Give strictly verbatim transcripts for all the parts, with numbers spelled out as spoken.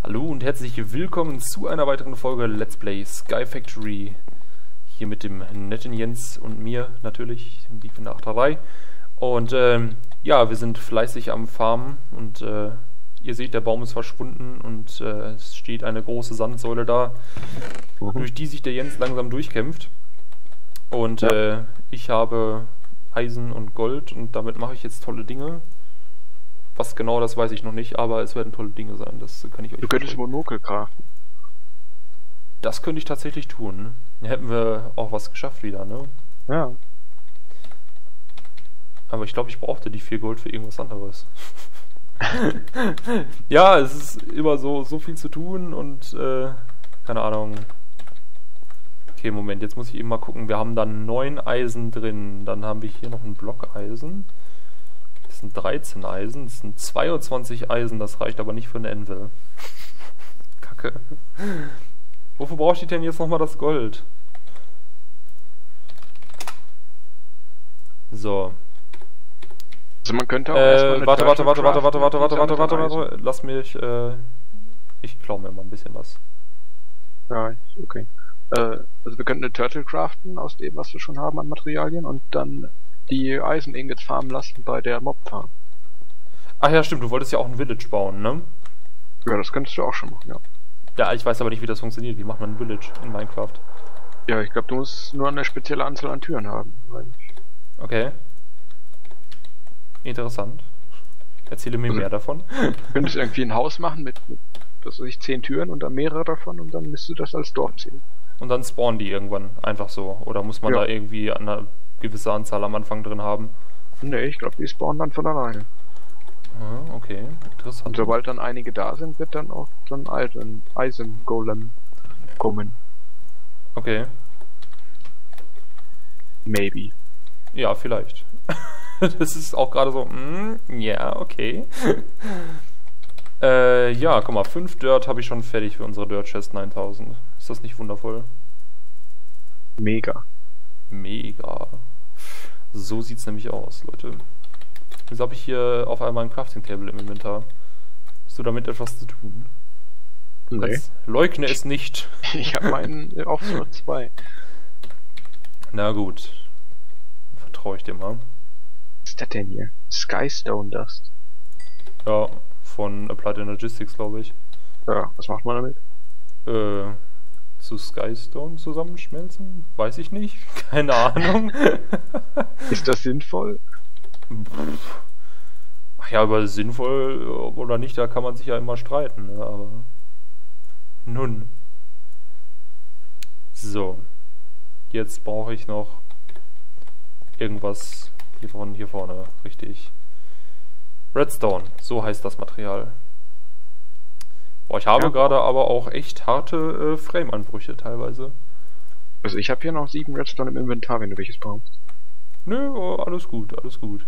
Hallo und herzlich willkommen zu einer weiteren Folge Let's Play Sky Factory. Hier mit dem netten Jens und mir natürlich, dem Dieb in der Achterei. Und ähm, ja, wir sind fleißig am Farmen und äh, ihr seht, der Baum ist verschwunden und äh, es steht eine große Sandsäule da, mhm. durch die sich der Jens langsam durchkämpft. Und ja. äh, ich habe Eisen und Gold und damit mache ich jetzt tolle Dinge. Was genau, das weiß ich noch nicht, aber es werden tolle Dinge sein, das kann ich euch Du könntest Monokel craften. Das könnte ich tatsächlich tun. Dann hätten wir auch was geschafft wieder, ne? Ja. Aber ich glaube, ich brauchte die vier Gold für irgendwas anderes. Ja, es ist immer so, so viel zu tun und, äh, keine Ahnung. Okay, Moment, jetzt muss ich eben mal gucken. Wir haben dann neun Eisen drin. Dann haben wir hier noch ein Block Eisen. Das sind dreizehn Eisen. Das sind zweiundzwanzig Eisen. Das reicht aber nicht für eine Anvil. Kacke. Wofür brauche ich denn jetzt nochmal das Gold? So. Also man könnte auch äh, erstmal eine warte, warte, warte, warte, craften, warte, warte, warte, warte, warte, Eisen. warte. Lass mich, äh, ich klaue mir mal ein bisschen was. Ja, okay. Äh, also wir könnten eine Turtle craften aus dem, was wir schon haben an Materialien und dann die Eisen-Ingots farmen lassen bei der Mob-Farm. Ach ja, stimmt, du wolltest ja auch ein Village bauen, ne? Ja, das könntest du auch schon machen, ja. Ja, ich weiß aber nicht, wie das funktioniert. Wie macht man ein Village in Minecraft? Ja, ich glaube, du musst nur eine spezielle Anzahl an Türen haben. Okay. Interessant. Erzähle mir also, mehr davon. Du könntest irgendwie ein Haus machen mit, mit was weiß ich, zehn Türen und dann mehrere davon und dann müsstest du das als Dorf zählen. Und dann spawnen die irgendwann einfach so. Oder muss man ja. da irgendwie eine gewisse Anzahl am Anfang drin haben? Nee, ich glaube, die spawnen dann von alleine. Ah, okay, interessant. Und sobald dann einige da sind, wird dann auch so ein Eisen, Eisen-Golem kommen. Okay. Maybe. Ja, vielleicht. Das ist auch gerade so, mm, ja, okay. äh, ja, guck mal, fünf Dirt habe ich schon fertig für unsere Dirt Chest neuntausend. Ist das nicht wundervoll? Mega. Mega. So sieht's nämlich aus, Leute. Wieso habe ich hier auf einmal ein Crafting Table im Inventar? Hast du damit etwas zu tun? Nee. Leugne es nicht. Ich habe meinen auch nur zwei. Na gut. Vertraue ich dir mal. Was ist das denn hier? Skystone Dust. Ja, von Applied Energistics, glaube ich. Ja, was macht man damit? Äh, zu Skystone zusammenschmelzen? Weiß ich nicht. Keine Ahnung. Ist das sinnvoll? Ach ja, über sinnvoll oder nicht, da kann man sich ja immer streiten, ne? Aber nun. So. Jetzt brauche ich noch irgendwas hier vorne, hier vorne, richtig. Redstone, so heißt das Material. Boah, ich habe ja. gerade aber auch echt harte äh, Frame-Anbrüche teilweise. Also ich habe hier noch sieben Redstone im Inventar, wenn du welches brauchst. Nö, oh, alles gut, alles gut.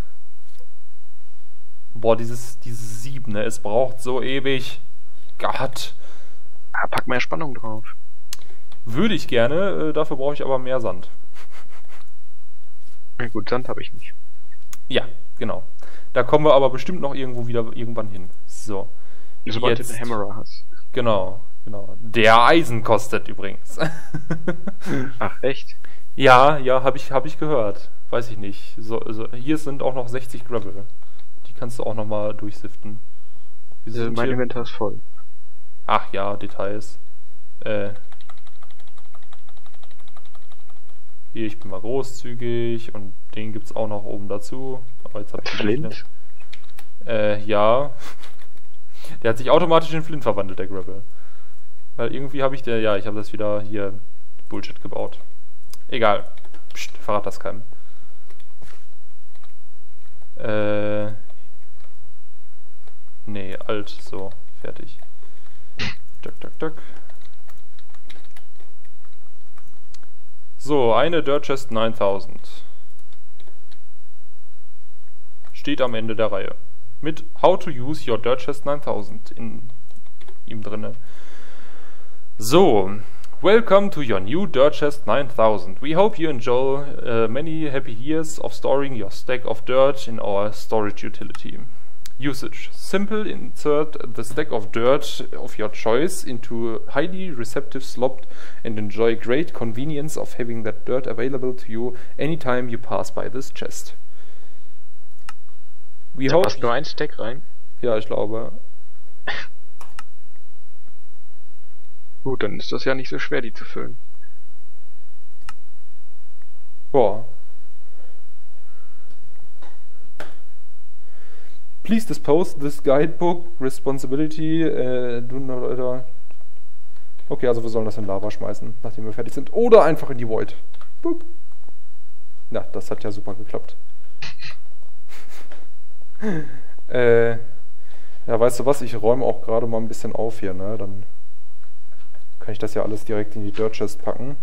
Boah, dieses, dieses sieben, ne, es braucht so ewig. Gott. Ja, pack mehr Spannung drauf. Würde ich gerne, äh, dafür brauche ich aber mehr Sand. Ja gut, Sand habe ich nicht. Ja, genau. Da kommen wir aber bestimmt noch irgendwo wieder irgendwann hin. So. Sobald du den Hammerer hast. Genau, genau. Der Eisen kostet übrigens. Ach, echt? Ja, ja, habe ich, hab ich gehört. Weiß ich nicht. So, so, hier sind auch noch sechzig Gravel. Die kannst du auch nochmal durchsiften. Also mein hier? Inventar ist voll. Ach ja, Details. Äh. Hier, ich bin mal großzügig und den gibt's auch noch oben dazu. Aber jetzt hab ich Flint? Äh, ja. Der hat sich automatisch in Flint verwandelt, der Gravel. Weil irgendwie habe ich der, ja, ich habe das wieder hier Bullshit gebaut. Egal. Psst, verrat das keinem. Äh. Nee, alt, so, fertig. Duck, duck, duck. So, eine Dirt Chest neuntausend. Steht am Ende der Reihe. Mit How to use your Dirt Chest neuntausend in ihm drinne. So, welcome to your new Dirt Chest nine thousand. We hope you enjoy uh, many happy years of storing your stack of dirt in our storage utility. Usage. Simple, insert the stack of dirt of your choice into highly receptive slot and enjoy great convenience of having that dirt available to you anytime you pass by this chest. We Da hope... passt nur ein Stack rein. Ja, ich glaube. Gut, dann ist das ja nicht so schwer, die zu füllen. Boah. Please dispose this guidebook responsibility. Äh, do not, uh, okay, also wir sollen das in Lava schmeißen, nachdem wir fertig sind. Oder einfach in die Void. Boop. Na, das hat ja super geklappt. äh, ja, weißt du was? Ich räume auch gerade mal ein bisschen auf hier, ne? Dann kann ich das ja alles direkt in die Dirt Chest packen.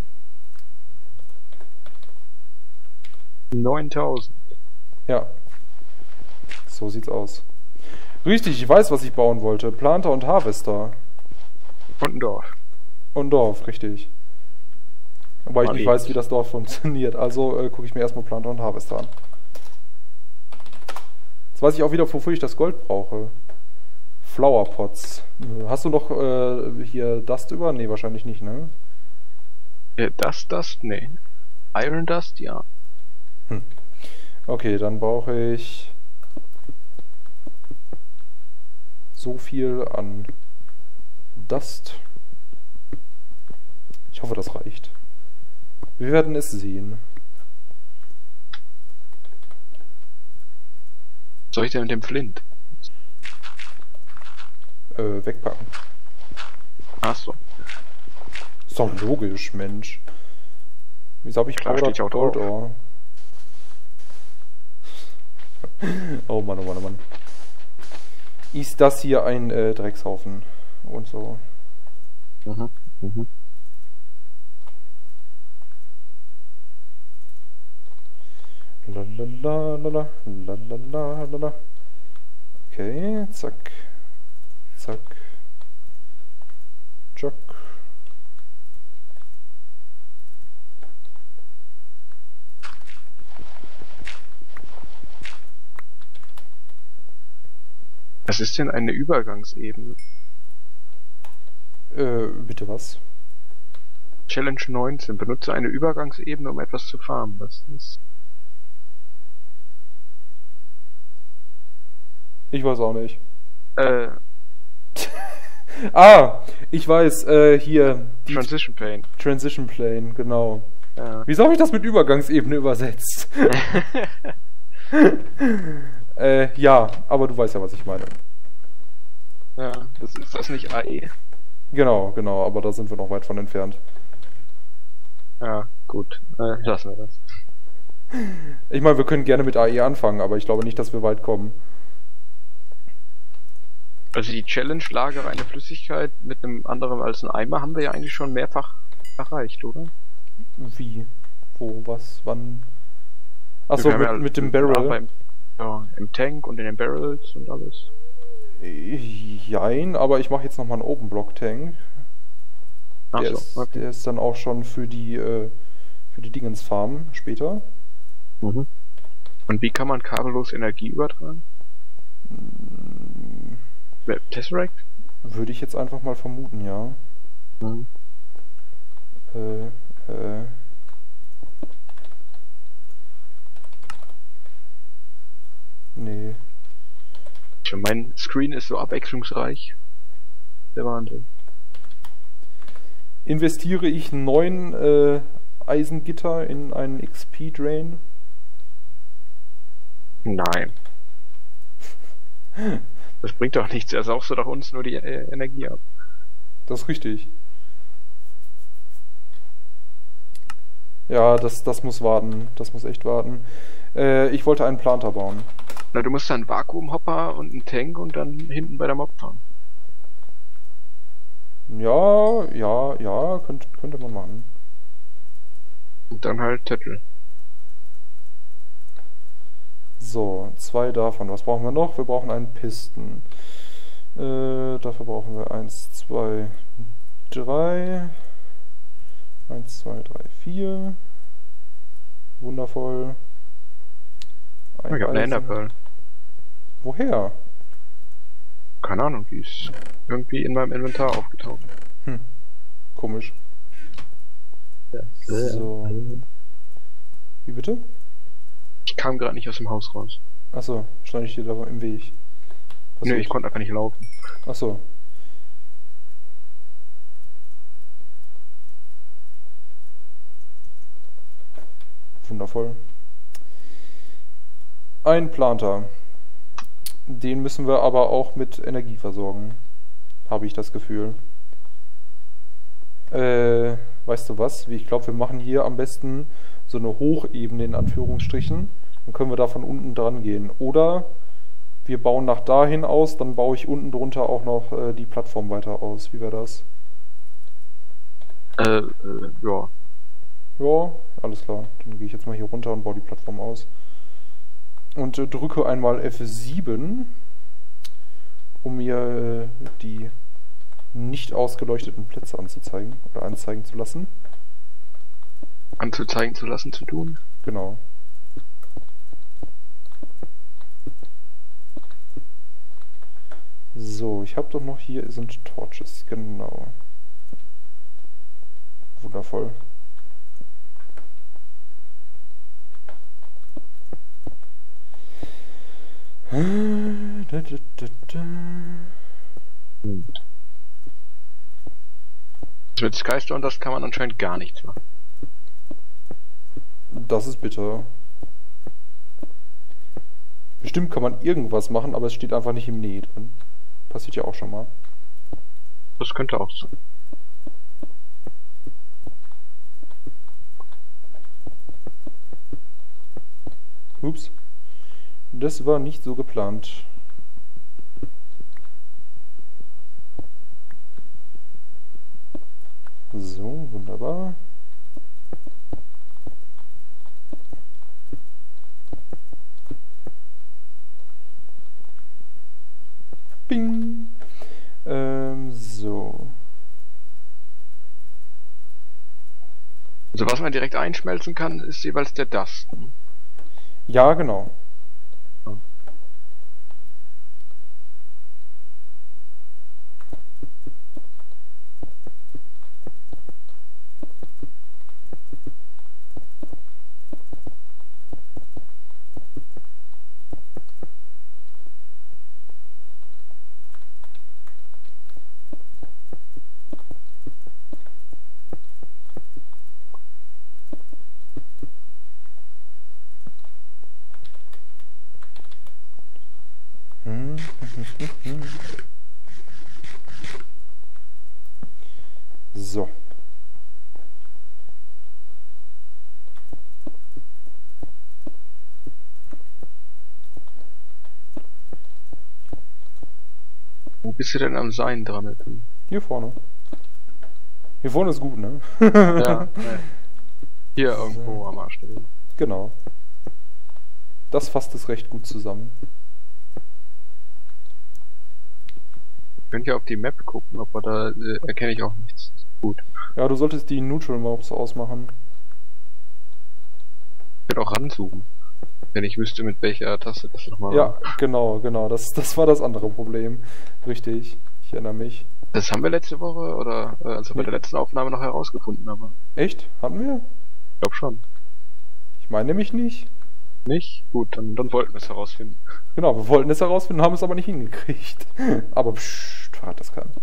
neuntausend. Ja. So sieht's aus. Richtig, ich weiß, was ich bauen wollte. Planter und Harvester. Und ein Dorf. Und Dorf, richtig. Wobei ich Mal nicht lieb. weiß, wie das Dorf funktioniert. Also äh, gucke ich mir erstmal Planter und Harvester an. Jetzt weiß ich auch wieder, wofür ich das Gold brauche. Flower Pots. Hast du noch äh, hier Dust über? Nee, wahrscheinlich nicht, ne? Äh, Dust, Dust? Nee. Iron Dust? Ja. Hm. Okay, dann brauche ich so viel an Dust. Ich hoffe, das reicht. Wir werden es sehen. Was soll ich denn mit dem Flint? Äh, wegpacken. Achso. Ist doch logisch, Mensch. Wieso habe ich Klar, steht ja auch Gold drauf. Ore? Oh Mann, oh Mann, oh Mann. Ist das hier ein äh, Dreckshaufen? Und so. Mhm. Mhm. Lalalala, lalalala. Okay, zack. Zack. Zack. Was ist denn eine Übergangsebene? Äh, bitte was? Challenge neunzehn. Benutze eine Übergangsebene, um etwas zu farmen. Was ist? Ich weiß auch nicht. Äh, Ah, ich weiß, äh, hier. Die Transition Pane. Transition Plane, genau. Ja. Wieso habe ich das mit Übergangsebene übersetzt? äh, ja, aber du weißt ja, was ich meine. Ja, das ist das nicht A E? Genau, genau, aber da sind wir noch weit von entfernt. Ja, gut. Äh, lassen wir das. Ich meine, wir können gerne mit A E anfangen, aber ich glaube nicht, dass wir weit kommen. Also die Challenge lagere eine Flüssigkeit mit einem anderen als ein Eimer haben wir ja eigentlich schon mehrfach erreicht, oder? Wie? Wo? Was? Wann? Achso, Wir haben mit, ja- mit dem ja, Barrel. beim, ja, im Tank und in den Barrels und alles. Jein, aber ich mache jetzt nochmal einen Open Block Tank. Ach Der, so, ist, okay. der ist dann auch schon für die äh, für die Dingensfarm später. Mhm. Und wie kann man kabellos Energie übertragen? Mit Tesseract? Würde ich jetzt einfach mal vermuten, ja. Mhm. Äh, äh. Nee. Tja, mein Screen ist so abwechslungsreich. Der Wahnsinn. Investiere ich neun äh, Eisengitter in einen X P-Drain? Nein. Das bringt doch nichts, er saugst du doch uns nur die äh, Energie ab. Das ist richtig. Ja, das, das muss warten. Das muss echt warten. Äh, ich wollte einen Planter bauen. Na, du musst dann einen Vakuumhopper und einen Tank und dann hinten bei der Mob fahren. Ja, ja, ja, könnte, könnte man machen. Und dann halt Tettel. So, zwei davon. Was brauchen wir noch? Wir brauchen einen Pisten. Äh, dafür brauchen wir eins, zwei, drei. eins, zwei, drei, vier. Wundervoll. Ein Ich hab eine Eisen. Enderpearl. Woher? Keine Ahnung, die ist irgendwie in meinem Inventar aufgetaucht. Hm. Komisch. So. Wie bitte? Ich kam gerade nicht aus dem Haus raus. Achso, stand ich dir da im Weg. Was Nö, soll ich konnte einfach nicht laufen. Achso. Wundervoll. Ein Planter. Den müssen wir aber auch mit Energie versorgen. Habe ich das Gefühl. Äh, weißt du was? Ich glaube, wir machen hier am besten so eine Hochebene in Anführungsstrichen. Dann können wir da von unten dran gehen. Oder wir bauen nach dahin aus, dann baue ich unten drunter auch noch äh, die Plattform weiter aus. Wie wäre das? Äh, äh, ja. Ja, alles klar. Dann gehe ich jetzt mal hier runter und baue die Plattform aus. Und äh, drücke einmal F sieben, um mir äh, die nicht ausgeleuchteten Plätze anzuzeigen oder anzeigen zu lassen. Anzuzeigen zu lassen zu tun? Genau. So, ich habe doch noch hier sind Torches, genau. Wundervoll. Da, da, da, da. Hm. Mit Skystone, das kann man anscheinend gar nichts machen. Das ist bitter. Bestimmt kann man irgendwas machen, aber es steht einfach nicht im Nähe drin. Passiert ja auch schon mal. Das könnte auch sein. Ups. Das war nicht so geplant. So, wunderbar. Bing. Ähm, so. Also was man direkt einschmelzen kann, ist jeweils der Dust. Ja, genau. Ja. Hm. So. Wo bist du denn am Sein dran? Hier vorne. Hier vorne ist gut, ne? Ja, ja. Hier so. Irgendwo am Arsch. Genau. Das fasst es recht gut zusammen. Könnt ihr auf die Map gucken, aber da äh, erkenne ich auch nichts. Gut. Ja, du solltest die Neutral Mobs ausmachen. Ich könnte auch ranzoomen. Wenn ich wüsste, mit welcher Taste das nochmal Ja, war. genau, genau. Das, das war das andere Problem. Richtig. Ich erinnere mich. Das haben wir letzte Woche oder äh, also bei der letzten Aufnahme noch herausgefunden, aber. Echt? Hatten wir? Ich glaube schon. Ich meine nämlich nicht. Nicht? Gut, dann, dann wollten wir es herausfinden. Genau, wir wollten es herausfinden, haben es aber nicht hingekriegt. Aber pssst, verrat das kann.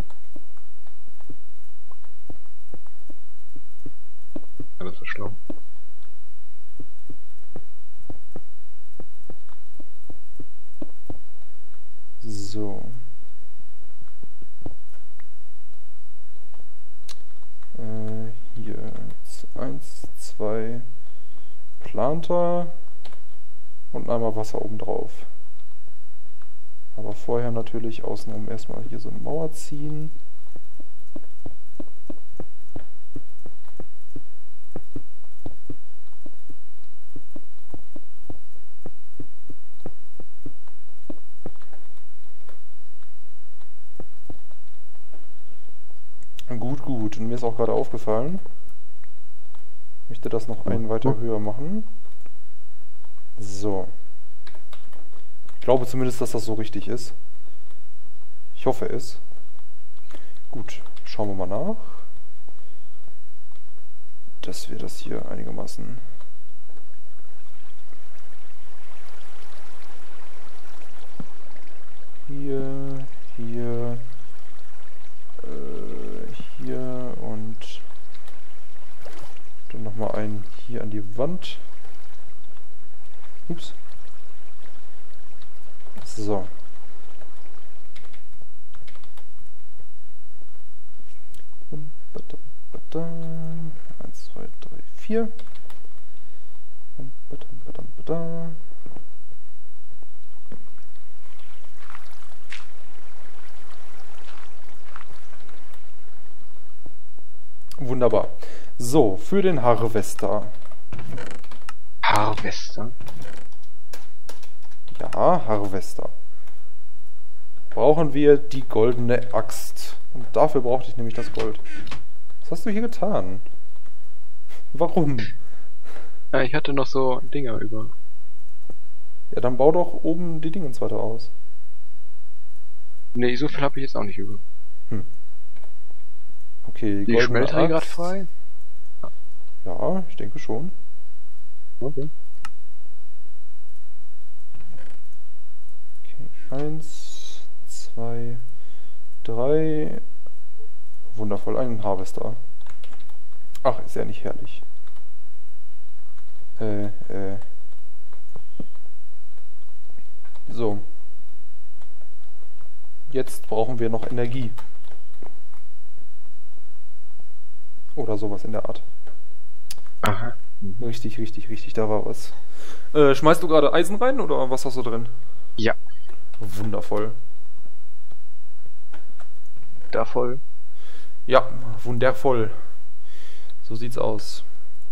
Ja, das ist schlau. So. Äh, hier. Eins, zwei Planter und einmal Wasser oben drauf. Aber vorher natürlich außenrum erstmal hier so eine Mauer ziehen. Gut, gut. Und mir ist auch gerade aufgefallen, ich möchte das noch einen weiter höher machen. So. Ich glaube zumindest, dass das so richtig ist. Ich hoffe es. Gut, schauen wir mal nach. Dass wir das hier einigermaßen... Hier, hier, äh, hier und dann nochmal einen hier an die Wand. Ups. So. eins, zwei, drei, vier. Wunderbar. So, für den Harvester. Harvester? Ja, Harvester. Brauchen wir die goldene Axt. Und dafür brauchte ich nämlich das Gold. Was hast du hier getan? Warum? Ja, ich hatte noch so Dinger über. Ja, dann bau doch oben die Dingens weiter aus. Nee, so viel habe ich jetzt auch nicht über. Hm. Okay, die Schmelterei gerade frei? Ja, ich denke schon. Okay. Okay, eins, zwei, drei. Wundervoll, einen Harvester. Ach, ist ja nicht herrlich. Äh, äh. So. Jetzt brauchen wir noch Energie. Oder sowas in der Art. Aha. Mhm. Richtig, richtig, richtig, da war was. Äh, schmeißt du gerade Eisen rein oder was hast du drin? Ja. Wundervoll. Da voll. Ja, wundervoll. So sieht's aus.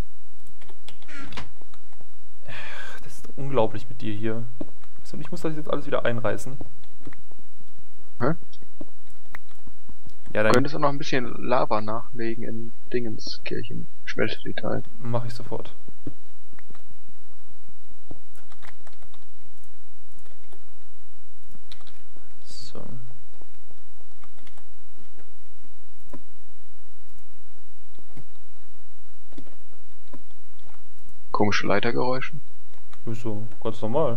Das ist unglaublich mit dir hier. Und ich muss das jetzt alles wieder einreißen. Hä? Ja, dann du könntest auch noch ein bisschen Lava nachlegen in Dingenskirchen. Schmelzdetail. Mach ich sofort. So. Komische Leitergeräusche. Wieso? Ganz normal.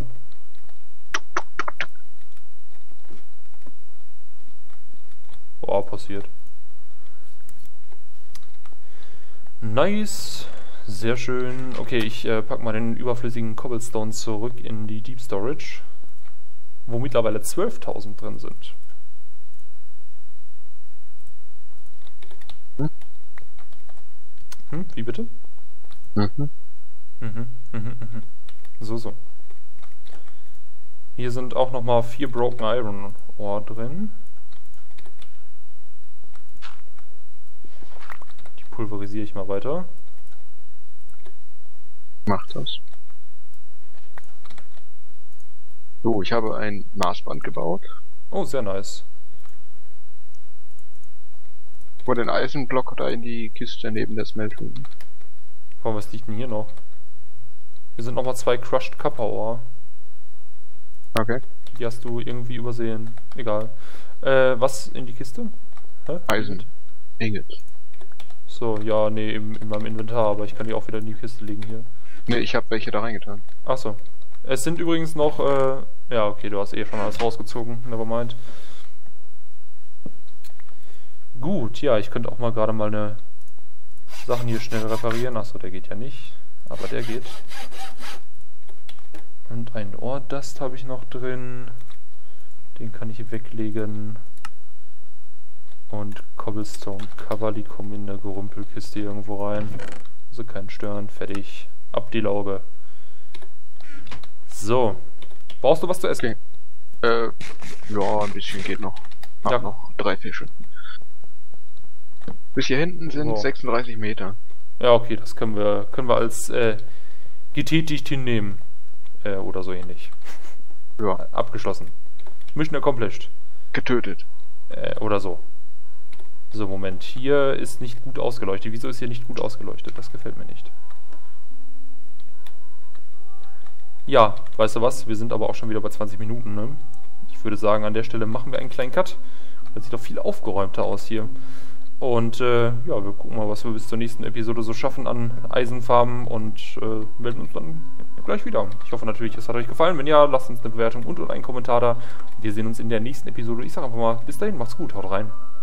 Boah, passiert. Nice. Sehr schön. Okay, ich äh, pack mal den überflüssigen Cobblestone zurück in die Deep Storage, wo mittlerweile zwölftausend drin sind. Hm? Hm, wie bitte? Mhm. Mhm, mhm, mhm. So, so. Hier sind auch nochmal vier Broken Iron Ore drin. Die pulverisiere ich mal weiter. Mach das. So, ich habe ein Maßband gebaut. Oh, sehr nice. Vor den Eisenblock da in die Kiste neben der Smeltung. Komm, was liegt denn hier noch? Hier sind nochmal zwei Crushed Copper Ore. Okay. Die hast du irgendwie übersehen. Egal. Äh, was in die Kiste? Hä? Eisen. Ingot. So, ja, nee, im, in meinem Inventar, aber ich kann die auch wieder in die Kiste legen hier. Ne, ich habe welche da reingetan. Achso. Es sind übrigens noch, äh, ja, okay, du hast eh schon alles rausgezogen, nevermind. Gut, ja, ich könnte auch mal gerade mal eine Sachen hier schnell reparieren. Achso, der geht ja nicht, aber der geht. Und ein Ore-Dust habe ich noch drin. Den kann ich weglegen. Und Cobblestone Cover, die kommen in der Gerümpelkiste irgendwo rein. Also keinen stören, fertig. Ab die Lauge. So. Brauchst du was zu essen? Okay. Äh, ja, ein bisschen geht noch. Hab Ja. noch drei Fische. Bis hier hinten sind Wow. sechsunddreißig Meter. Ja, okay, das können wir, können wir als äh, getätigt hinnehmen. Äh, oder so ähnlich. Ja. Abgeschlossen. Mission accomplished. Getötet. Äh, oder so. So, Moment. Hier ist nicht gut ausgeleuchtet. Wieso ist hier nicht gut ausgeleuchtet? Das gefällt mir nicht. Ja, weißt du was? Wir sind aber auch schon wieder bei zwanzig Minuten, ne? Ich würde sagen, an der Stelle machen wir einen kleinen Cut. Das sieht doch viel aufgeräumter aus hier. Und äh, ja, wir gucken mal, was wir bis zur nächsten Episode so schaffen an Eisenfarben und äh, melden uns dann gleich wieder. Ich hoffe natürlich, es hat euch gefallen. Wenn ja, lasst uns eine Bewertung und einen Kommentar da. Wir sehen uns in der nächsten Episode. Ich sage einfach mal, bis dahin, macht's gut, haut rein.